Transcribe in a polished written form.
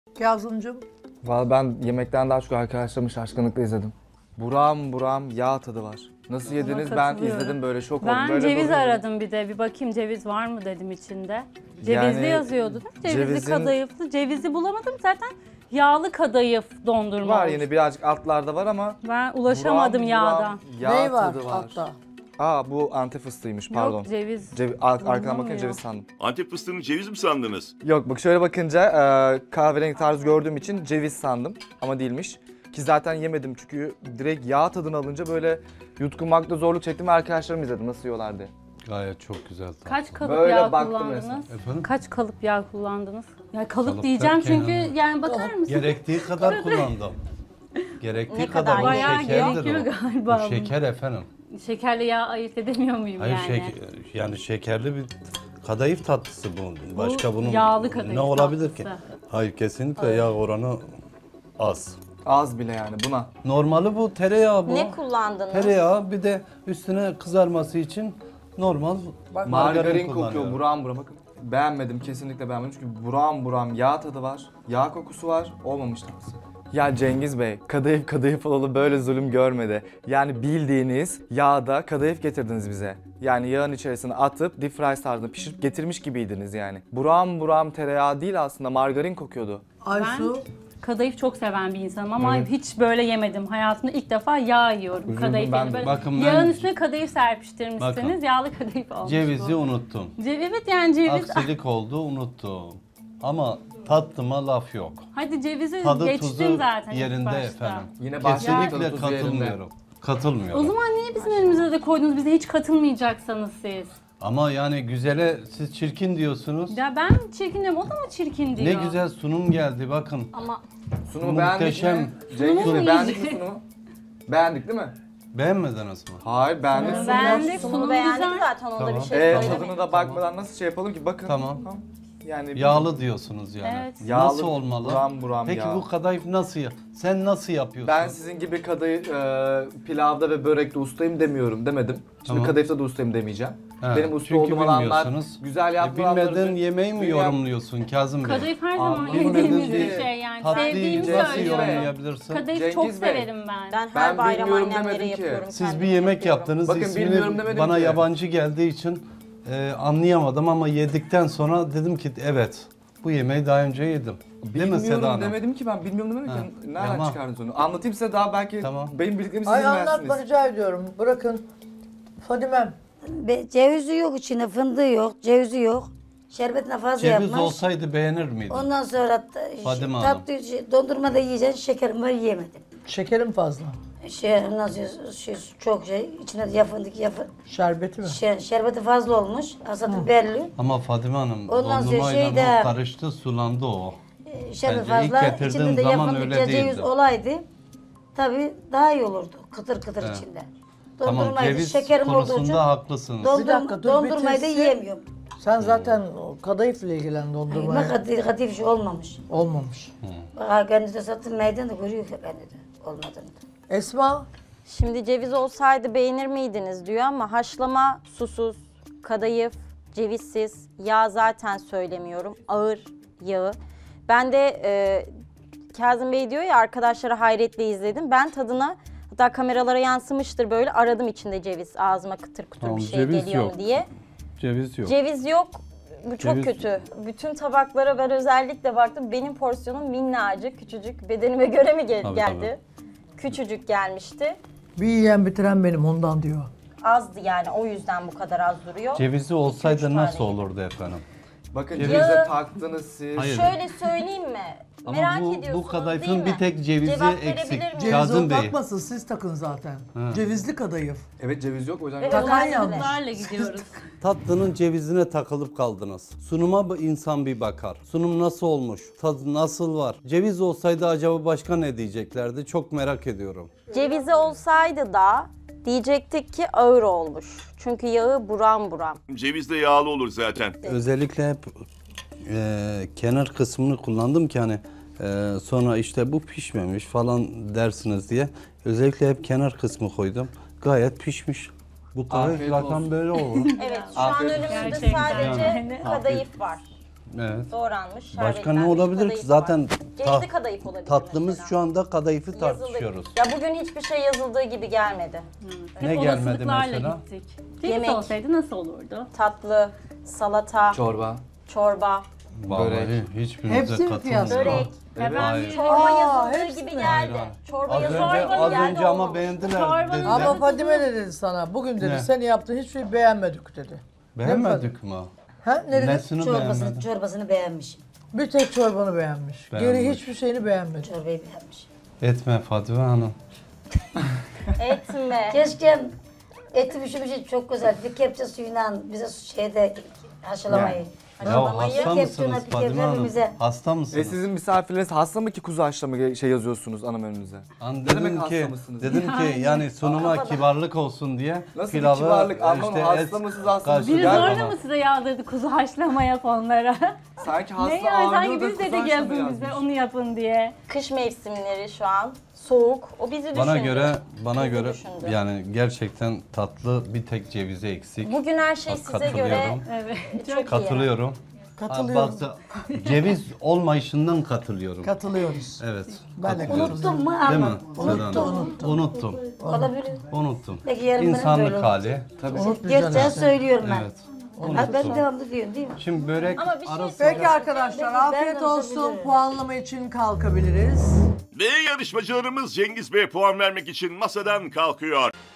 Kazımcığım. Valla ben yemekten daha çok arkadaşlarımı şaşkınlıkla izledim. Buram buram yağ tadı var. Nasıl yediniz? Ben katılıyorum. izledim böyle şok oldum. Ben Böyle ceviz duruyor. aradım bir de. Bir bakayım ceviz var mı dedim içinde. Cevizli yazıyordu değil mi? Cevizli kadayıflı. Cevizi bulamadım zaten. Yağlı kadayıf dondurma Var olmuş. yine birazcık altlarda var ama Ben ulaşamadım buram yağdan. yağ Ne var tadı var. altta? Aa bu Antep fıstığıymış pardon. Yok ceviz. Arkadan bulunamıyor. bakınca ceviz sandım. Antep fıstığını ceviz mi sandınız? Yok bak şöyle bakınca kahverengi tarzı gördüğüm için ceviz sandım ama değilmiş. Ki zaten yemedim çünkü direkt yağ tadını alınca böyle yutkunmakta zorluk çektim ve arkadaşlarım izledim nasıl yiyorlar diye. Gayet çok güzel. Kaç kalıp Böyle yağ baktım kullandınız? resmen. Efendim? Kaç kalıp yağ kullandınız? Ya kalıp Kalıp diyeceğim derken çünkü yani bakar mısın? Gerektiği kadar kullandım. Gerektiği Ne kadar. kadar Bu Bayağı şekerdir gerekiyor o. galiba. Bu şeker efendim. Şekerli yağ ayırt edemiyor muyum Hayır yani? yani şekerli bir kadayıf tatlısı bu. Başka bunun yağlı kadayıf ne olabilir ki? tatlısı. Hayır kesinlikle yağ oranı az. Az bile yani buna. Normali bu tereyağı bu. Ne kullandınız? Tereyağı bir de üstüne kızarması için normal Margarin kokuyor kullanıyorum. buram buram bakın. Beğenmedim kesinlikle beğenmedim çünkü buram buram yağ tadı var. Yağ kokusu var olmamış tarzı. Ya Cengiz Bey kadayıf olalı böyle zulüm görmedi. Yani bildiğiniz yağda kadayıf getirdiniz bize. Yani yağın içerisine atıp deep fry tarzında pişirip getirmiş gibiydiniz yani. Buram buram tereyağı değil aslında margarin kokuyordu. Aysu. Kadayıf çok seven bir insanım ama hiç böyle yemedim. Hayatımda ilk defa yağ yiyorum. Üzüldüm Kadayıf ben yani de. böyle Bakın yağın ben- üstüne kadayıf serpiştirmişsiniz. Bakın. Yağlı kadayıf olmuş Cevizi bu. unuttum. Evet yani ceviz. Aksilik oldu unuttum. Ama tatlıma laf yok. Hadi cevizi Tadı geçtim tuzu zaten ilk yerinde başta. efendim. Yine başta Kesinlikle tadı tuzu yerinde. katılmıyorum. O Katılmıyorum. zaman niye bizim önümüze de koydunuz? Bize hiç katılmayacaksanız siz. Ama yani güzele siz çirkin diyorsunuz. Ya ben çirkin diyorum, o da mı çirkin diyor? Ne güzel sunum geldi bakın. Ama Sunumu beğendik Muhteşem. mi? Cengiz Sunumu Bey mu beğendik mi yiyecek? sunumu? Beğendik değil mi? Beğenmediniz mi? Hayır beğendik. Sunumu beğendik, Sunum sunum beğendik güzel. zaten onda Tamam. bir şey söylemedik. Tadına da bakmadan nasıl şey yapalım ki bakın. Tamam. Yani Yağlı diyorsunuz yani. Evet. Yağlı, Nasıl olmalı? buram buram Peki yağ. bu kadayıf nasıl ya? Sen nasıl yapıyorsun? Ben sizin gibi kadayıf pilavda ve börekte ustayım demedim. Şimdi Tamam. kadayıfta da ustayım demeyeceğim. He, Benim usta çünkü olduğum alanlar bilmiyorsunuz. güzel yapılan Bilmeden yemeği mi yorumluyorsun Kazım Bey? Kadayıf her zaman Anlamadım yediğimiz ki. bir şey yani. Tatlıyı Sevdiğimi nasıl söylüyorum. yorumlayabilirsin? Kadayıf çok Cengiz Bey. severim ben. Ben Ben her bayram bilmiyorum annemlere demedim ki. yapıyorum. Siz bir kendim yemek yapıyorum. yaptınız. Bakın ismini bilmiyorum demedim bana ki. yabancı geldiği için anlayamadım ama yedikten sonra dedim ki evet bu yemeği daha önce yedim. Değil mi Seda Bilmiyorum Hanım? demedim ki ben bilmiyorum demedim Ha, ki. Nereden tamam. çıkardınız onu? Anlatayım size daha belki Tamam. benim bildiklerimi siz Ay bilmezsiniz. anlatma rica ediyorum. Bırakın. Fadimem. Cevizi yok içinde, fındığı yok, cevizi yok. Şerbetine fazla Ceviz yapmış. olsaydı beğenir miydin? Ondan sonra Fadime Hanım. tatlı dondurma da yiyeceksin, şekerim var yiyemedim. Şekerim fazla. Çok içine ya fındık ya Şerbeti mi? şerbeti fazla olmuş, aslında belli. Ama Fadime Hanım Ondan sonra dondurmayla şeyde- o karıştı sulandı o. Şerbet Bence ilk fazla, getirdiğim içinde de ya zaman fındık öyle ya ceviz değildi. olaydı. Tabii daha iyi olurdu, kıtır kıtır Evet. içinde. Tamam Dondurmaydı, ceviz şekerim olduğu için konusunda haklısınız. Bir dakika, dur, dondurmayı da bitirsin. yiyemiyorum. Sen zaten o kadayıfla ilgilen dondurmaya. Katif şey olmamış. Olmamış. Kendi de satın meydanda görüyor ki kendi de olmadığını. Esma. Şimdi ceviz olsaydı beğenir miydiniz diyor ama haşlama susuz, kadayıf, cevizsiz, yağ zaten söylemiyorum. Ağır yağı. Ben de Kazım Bey diyor ya arkadaşlara hayretle izledim. Ben tadına hatta kameralara yansımıştır böyle aradım içinde ceviz ağzıma kıtır kıtır Tamam, bir şey ceviz geliyor mu yok. diye. Ceviz yok. Ceviz yok. Bu çok Ceviz- kötü. Bütün tabaklara ben özellikle baktım. Benim porsiyonum minnacık, küçücük. Bedenime göre mi Tabii, geldi? Küçücük gelmişti. Bir yiyen bitiren benim ondan diyor. Azdı yani o yüzden bu kadar az duruyor. Cevizi 2-3 olsaydı tane nasıl yedim. olurdu efendim? Bakın Ceviz- cevize taktınız siz. Hayır. Şöyle söyleyeyim mi? Ama Merak bu ediyorsunuz kadayıfın değil mi? bir tek cevizi Cevap eksik. verebilir miyim? Ceviz Kazım o Bey. takmasın, siz takın zaten. Ha. Cevizli kadayıf. Evet ceviz yok o yüzden. Evet, Takan olabilir. yanlış. Bunlarla gidiyoruz. Tatlının cevizine takılıp kaldınız. Sunuma insan bir bakar. Sunum nasıl olmuş? Tadı nasıl var? Ceviz olsaydı acaba başka ne diyeceklerdi? Çok merak ediyorum. Cevizi olsaydı da diyecektik ki ağır olmuş. Çünkü yağı buram buram. Ceviz de yağlı olur zaten. Özellikle hep kenar kısmını kullandım ki hani sonra işte bu pişmemiş falan dersiniz diye. Özellikle hep kenar kısmı koydum. Gayet pişmiş. Bu kadar Afiyet zaten olsun. böyle olur. Evet şu an Afiyet olsun. önümüzde Gerçekten. sadece Yani. kadayıf var. Evet. Doğranmış, Başka ne şerbetlenmiş olabilir ki? kadayıf Zaten var. Cevizli kadayıf olabilir tatlımız mesela. şu anda kadayıfı Yazıldı. tartışıyoruz. Ya bugün hiçbir şey yazıldığı gibi gelmedi. Ne Hep gelmedi olasılıklarla mesela? gittik. Ceviz Yemek. olsaydı nasıl olurdu? Tatlı, salata, Çorba. çorba, Vallahi hiçbirinize Hepsi mi katılmıyorum. fiyatlı? börek. Ya ben Hayır. Çorba yazıldığı hepsi gibi mi? geldi. Hayır. Çorba Az yazıldığı önce, gibi az geldi. önce ama olmamış. beğendiler Çorbanın dediler. Ama Fadime ne dedi sana? Bugün dedi Ne? sen yaptığın hiçbir şeyi beğenmedik dedi. Beğenmedik mi? Ha ne dedi? Nesini beğenmedin? Çorbasını beğenmişim. Bir tek çorbanı beğenmiş. Geri Beğenmiş. hiçbir şeyini beğenmedi. Çorbayı beğenmişim. Etme Fatime Hanım. Etme. Keşke eti pişirmişim çok güzel. Bir kepçe suyuyla bize şeyde haşlamayı. Ya hasta kepçe mısınız una, bir Fatime kepçe Hanım? bize. Hasta mısınız? Sizin misafirleriniz hasta mı ki kuzu haşlama şey yazıyorsunuz ana menünüze? Hani Ne demek dedim hasta ki, mısınız? dedim ki yani sunuma kibarlık olsun diye Nasıl bir pilavı kibarlık? Anlamam, işte hasta et mısınız, hasta karşı mısınız? Biri Gel zorla bana. mı size yağdırdı kuzu haşlama yap onlara? Sanki hasta Ne yani sanki ağırlıyor da biz kuzu dedik haşlama yapın bize yazmış. onu yapın diye. Kış mevsimleri şu an. Soğuk. O bizi düşündü. Bana Bizi göre düşündü. yani gerçekten tatlı bir tek cevizi eksik. Bugün her şey Bak, size göre katılıyorum. Evet. çok iyi. Katılıyorum. Katılıyorum. Bak, ceviz olmayışından katılıyorum. Katılıyoruz. Evet. Ben de katılıyorum. Unuttum mu Değil mi? ama. Seda Hanım? Unuttum. Olabilir. Unuttum. Belki yarın benim böyle İnsanlık olur. hali. Unutmayacaksın Gerçekten işte. söylüyorum ben. Evet. Ha, ben Unuttum. devamlı diyorum değil mi? Şimdi börek Ama bir şey arası. Peki arkadaşlar Ben afiyet de olsun. olabilirim. Puanlama için kalkabiliriz. Ve yarışmacılarımız Cengiz Bey puan vermek için masadan kalkıyor.